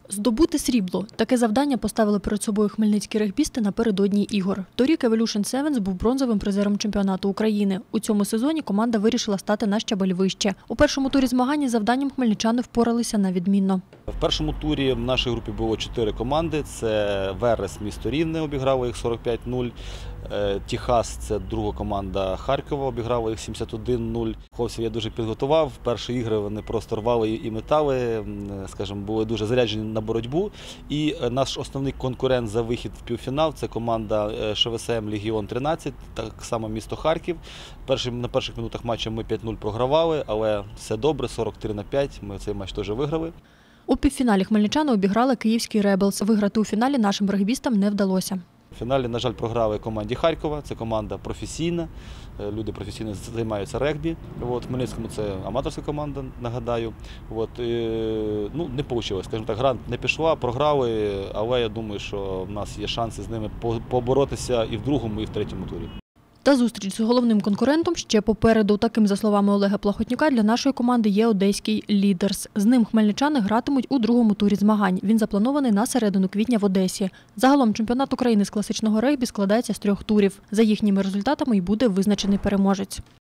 Здобути срібло – таке завдання поставили перед собою хмельницькі регбісти напередодні ігор. Торік Evolution Sevens був бронзовим призером чемпіонату України. У цьому сезоні команда вирішила стати на щабель вище. У першому турі змагань із завданням хмельничани впоралися на відмінно. В першому турі в нашій групі було 4 команди. Це Верес, місто Рівне, обіграло їх 45-0. Техас – це друга команда Харкова, обіграла їх 71-0. Хлопців я дуже підготував. Перші ігри вони просто рвали і метали, скажімо, були дуже заряджені на боротьбу. І наш основний конкурент за вихід в півфінал – це команда ШВСМ «Легіон-13», так само місто Харків. На перших минутах матчу ми 5-0 програвали, але все добре, 43-5, ми цей матч теж виграли. У півфіналі хмельничани обіграли київський «Ребелс». Виграти у фіналі нашим регбістам не вдалося. В фіналі, на жаль, програли команді Харкова. Це команда професійна, люди професійно займаються регбі. В Хмельницькому це аматорська команда, нагадаю. Не вийшло, скажімо так, гра не пішла, програли, але я думаю, що в нас є шанси з ними поборотися і в другому, і в третьому турі. Та зустріч з головним конкурентом ще попереду. Таким, за словами Олега Плахотнюка, для нашої команди є одеський «Лідерс». З ним хмельничани гратимуть у другому турі змагань. Він запланований на середину квітня в Одесі. Загалом чемпіонат України з класичного регбі складається з 3 турів. За їхніми результатами й буде визначений переможець.